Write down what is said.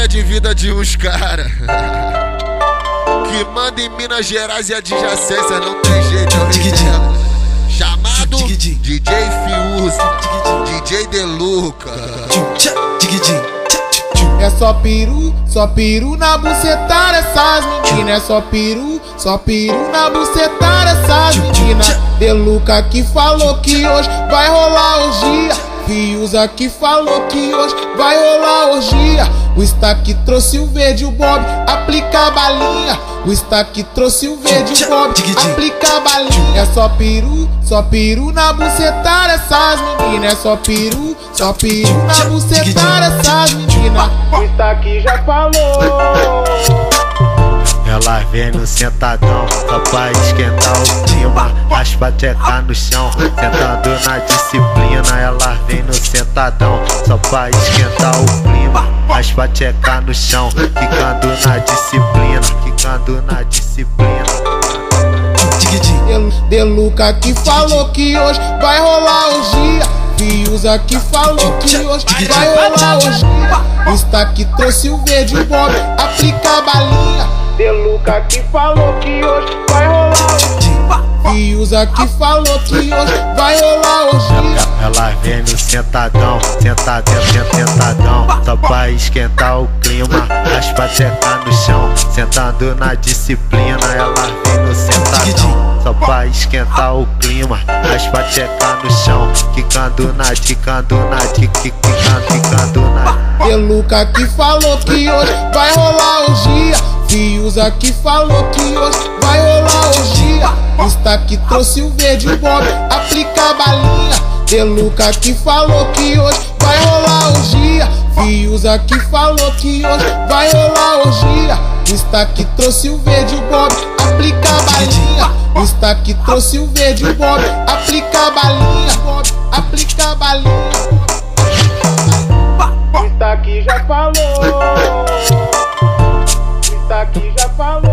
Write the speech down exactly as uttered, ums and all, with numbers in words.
história de vida de uns cara que manda em Minas Gerais e adjacência, não tem jeito, é o rei dela. Chamado D J Fiuza, D J Deluca. É só peru, só peru na bucetada essas meninas. É só peru, só peru na bucetada essas meninas. Deluca que falou que hoje vai rolar orgia. Fiuza que falou que hoje vai rolar orgia. O Stack trouxe o verde, o Bob aplica a balinha. O Stack trouxe o verde, o Bob aplica a balinha. É só peru, só peru na bucetada essas meninas. É só peru, só peru na bucetada essas meninas. O Stack já falou. Ela vem no sentadão, só pra esquentar o clima. Raspa a tcheca no chão, sentando na disciplina. Ela vem no sentadão, só pra esquentar o clima. Raspa a tcheca no chão, ficando na disciplina. Ficando na disciplina. Deluca que falou que hoje vai rolar orgia. Fiuza que falou que hoje vai rolar orgia. O Stack trouxe o verde, o Bob aplica a balinha. Deluca que falou que hoje vai rolar orgia. Fiuza que falou que hoje vai rolar orgia. Ela vem no sentadão, sentadão, sentadão, só pra esquentar o clima. Raspa a tcheca no chão, sentando na disciplina. Ela vem no sentadão, só pra esquentar o clima. Raspa a tcheca no chão, quicando na, quicando na, quicando, quicando na. Deluca que falou que hoje vai rolar orgia. Fiuza que falou que hoje vai rolar orgia. O Stack trouxe o verde, o Bob aplica a balinha. Deluca que falou que hoje vai rolar orgia. Fiuza que falou que hoje vai rolar orgia. O Stack trouxe o verde, o Bob aplica a balinha. O Stack trouxe o verde, o Bob aplica a balinha. Bob aplica a balinha. O Stack já falou. O Stack já falou.